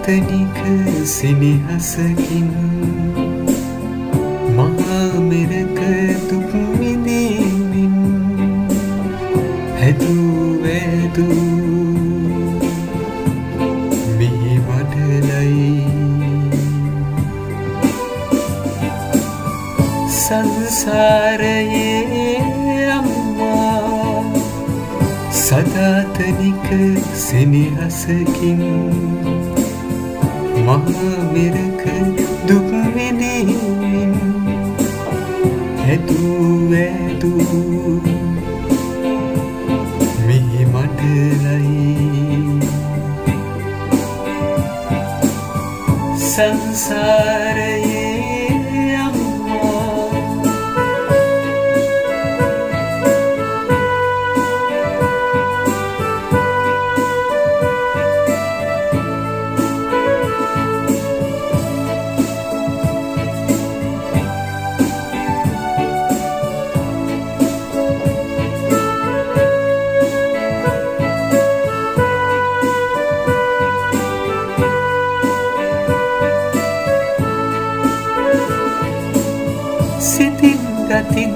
සදාතනික සෙනෙහසකින් මහා මෙරක දුක් විඳිමින් හැදූ වැදූ මේ වඩලයි සංසාරයේ අම්මා සදාතනික සෙනෙහසකින් මහා මෙරක දුක් විඳිමින් හැදූ වැදූ මේ මඩලයි සංසාරයේ සිතින් ගතින්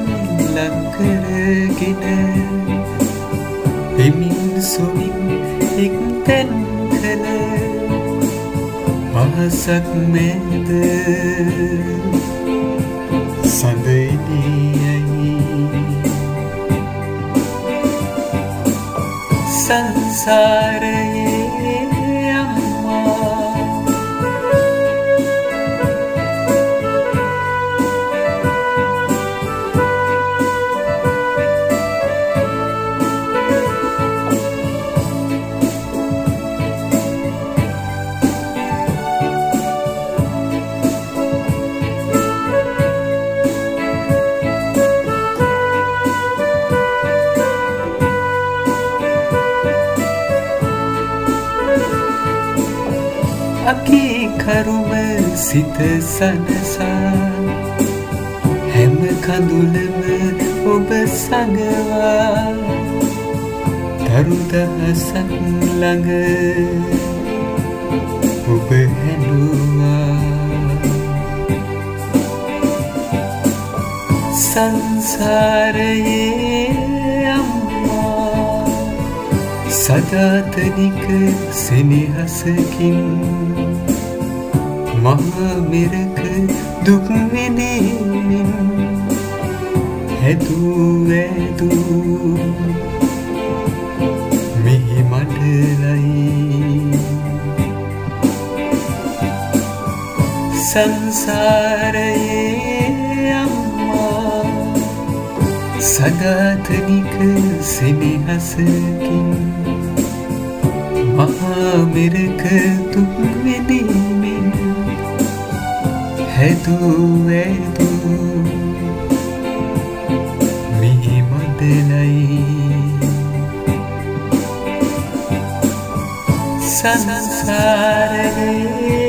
ලංකරගෙන එමින් සොමින් එක්තැන් කළ අහසක් මැද සඳෙනියයි සංසාරයේ අම්මා අකී කරුම සිත සනසා හැම කඳුලම ඔබ සඟවා තරු දහසක් ළඟ ඔබ හැඬුවා සංසාරයේ අම්මා සදාතනික සෙනෙහසකින් මහා මෙරක දුක් විඳිමින් හැදූ වැදූ මේ මඩලයි සංසාරයේ අම්මා සදාතනික සෙනෙහසකින් මහා මෙරක දුක් විඳිමින් හැදූ වැදූ මේ මඩලයි සංසාරයේ